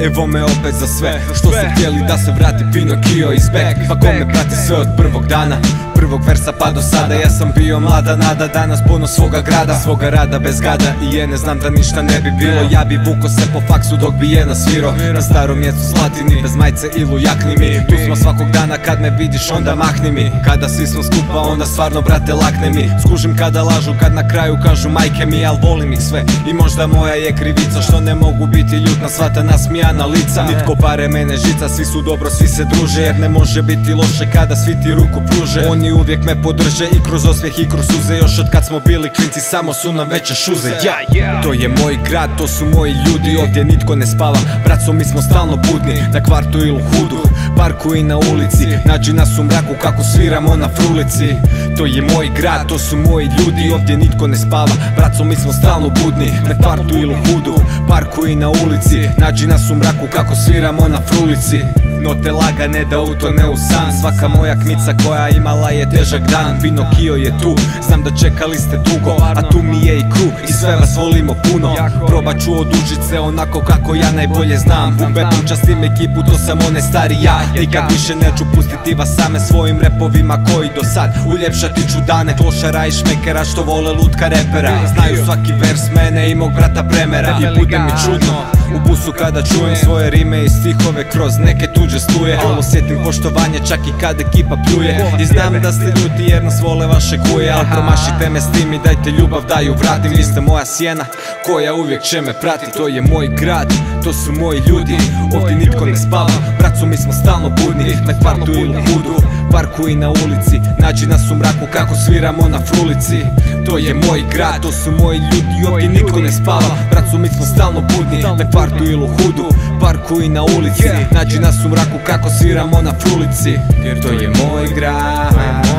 Evo me opet za sve što su htjeli da se vrati Pinokio iz back. Pa ko me prati sve od prvog dana, prvog versa pa do sada. Ja sam bio mlada nada, danas ponos svoga grada, svoga rada bez gada. I je ne znam da ništa ne bi bilo, ja bi vuko se po faksu dok bi je nasvirao na starom mjestu Slatini, bez majce ilu jakni mi. Tu smo svakog dana, kad me vidiš onda mahni mi. Kada svi smo skupa onda stvarno brate lakne mi. Skužim kada lažu, kad na kraju kažu majke mi, al volim ih sve. I možda moja je krivica što ne mogu biti ljut na sva ta nasmijana lica. Nitko pare mene žica, svi su dobro, svi se druže, jer ne može biti loše kada svi ti ruku pruže. Oni uvijek me podrže i kroz osmijeh i kroz suze, još od kad smo bili klinci samo su nam veće šuze. To je moj grad, to su moji ljudi, ovdje nitko ne spava, braco mi smo stalno budni. Na kvartu ili hudu, parku i na ulici, nađi nas u mraku kako sviramo na frulici. To je moj grad, to su moji ljudi, ovdje nitko ne spava, braco mi smo stalno budni. Na kvartu ili hudu, parku i na ulici, nađi nas u mraku kako sviramo na frulici. Note lagane da utone u san, svaka moja kmica koja imala je težak dan. Pinokio je tu, znam da čekali ste dugo, a tu mi je i crew i sve vas volimo puno. Probat ću odužit se onako kako ja najbolje znam. Bubetom častim ekipu, to sam one stari ja. Nikad više neću pustiti vas same svojim repovima koji do sad. Uljepšati ću dane klošara i šmekera što vole lutka repera. Znaju svaki vers mene i mog brata Premera. I bude mi čudno u busu kada čujem svoje rime i stihove kroz neke tuđe struje. Osjetim poštovanje čak i kad ekipa pljuje. I znam da ste ljuti jer nas vole vaše kuje, al promašite me s tim i dajte ljubav da ju vratim. Vi ste moja sjena koja uvijek će me prati. To je moj grad, to su moji ljudi, ovdje nitko ne spava, braco mi smo stalno budni. Na kvartu ili hudu, parku i na ulici, nađi nas u mraku kako sviramo na frulici. To je moj grad, to su moji ljudi, ovdje nitko ne spava, braco mi smo stalno budni. Na kvartu ili hudu, parku i na ulici, nađi nas u mraku kako sviramo na frulici. Jer to je moj grad,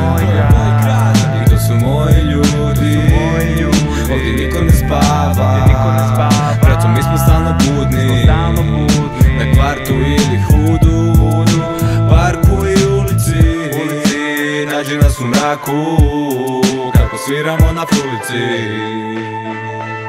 i to su moji ljudi, ovdje nitko ne spava, braco mi smo stalno budni. Na kvartu ili hudu, parku i ulici, nađi nas u mraku kako sviramo na frulici.